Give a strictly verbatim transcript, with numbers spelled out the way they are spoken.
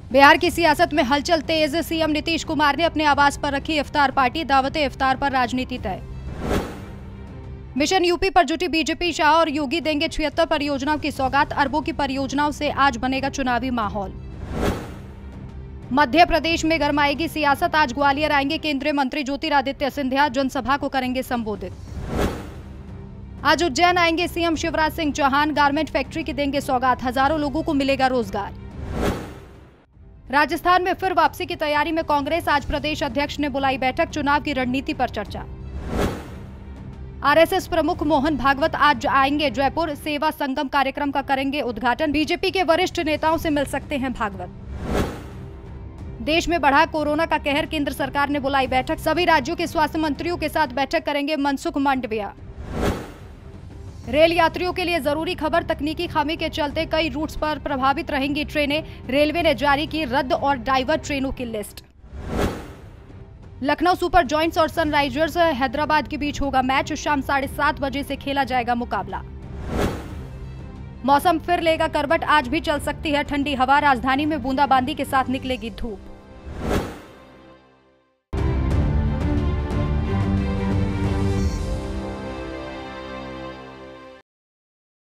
बिहार की सियासत में हलचल तेज। सीएम नीतीश कुमार ने अपने आवास पर रखी इफ्तार पार्टी। दावते इफ्तार पर राजनीति तय। मिशन यूपी पर जुटी बीजेपी। शाह और योगी देंगे छिहत्तर परियोजनाओं की सौगात। अरबों की परियोजनाओं से आज बनेगा चुनावी माहौल। मध्य प्रदेश में गरमाएगी सियासत। आज ग्वालियर आएंगे केंद्रीय मंत्री ज्योतिरादित्य सिंधिया। जनसभा को करेंगे संबोधित। आज उज्जैन आएंगे CM Shivraj Singh Chouhan. Garment factory की देंगे सौगात। हजारों लोगों को मिलेगा रोजगार। राजस्थान में फिर वापसी की तैयारी में कांग्रेस। आज प्रदेश अध्यक्ष ने बुलाई बैठक। चुनाव की रणनीति पर चर्चा। आरएसएस प्रमुख मोहन भागवत आज आएंगे जयपुर। सेवा संगम कार्यक्रम का करेंगे उद्घाटन। बीजेपी के वरिष्ठ नेताओं से मिल सकते हैं भागवत। देश में बढ़ा कोरोना का कहर। केंद्र सरकार ने बुलाई बैठक। सभी राज्यों के स्वास्थ्य मंत्रियों के साथ बैठक करेंगे मनसुख मांडविया। रेल यात्रियों के लिए जरूरी खबर। तकनीकी खामी के चलते कई रूट्स पर प्रभावित रहेंगी ट्रेनें। रेलवे ने जारी की रद्द और डाइवर्ट ट्रेनों की लिस्ट। लखनऊ सुपर जॉयंट्स और सनराइजर्स हैदराबाद के बीच होगा मैच। शाम साढ़े सात बजे से खेला जाएगा मुकाबला। मौसम फिर लेगा करवट। आज भी चल सकती है ठंडी हवा। राजधानी में बूंदाबांदी के साथ निकलेगी धूप।